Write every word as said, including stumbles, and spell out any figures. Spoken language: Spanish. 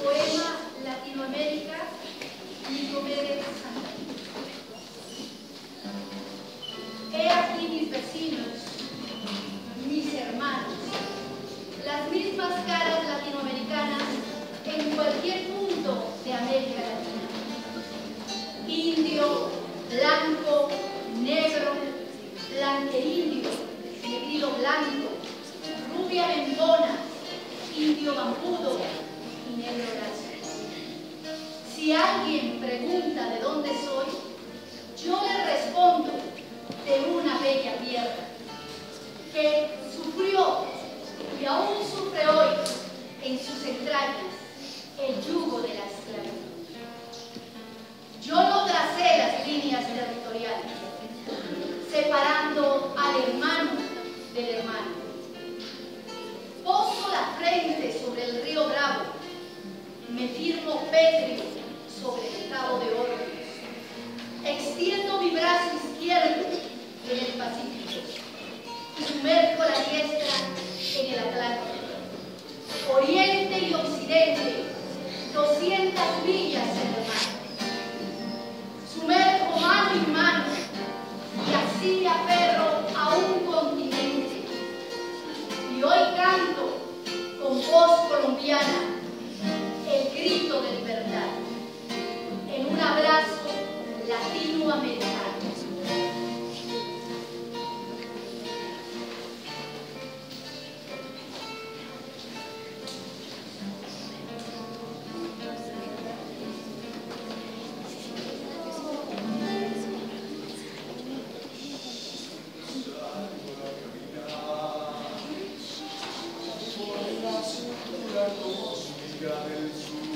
Poema Latinoamérica, Nicomedes Santa Cruz. He aquí mis vecinos, mis hermanos, las mismas caras latinoamericanas en cualquier punto de América Latina. Indio, blanco, negro, blanqueindio, negrito blanco, rubia bembona, indio bambudo y negro lazo. Si alguien pregunta de dónde soy, yo le respondo de una bella tierra que sufrió y aún sufre hoy en sus entrañas el yugo de la esclavitud. Yo no tracé las líneas territoriales, separando al hermano del hermano. Poso la frente sobre el río Bravo, me firmo pétreo sobre el Cabo de Oro. Extiendo mi brazo izquierdo en el Pacífico y sumerjo la diestra en el Atlántico. Oriente y Occidente, doscientas millas en el mar. Sumerjo mano en mano y así me aferro a un continente. Y hoy canto con voz colombiana el grito de libertad en un abrazo latinoamericano. Cósmica del sur.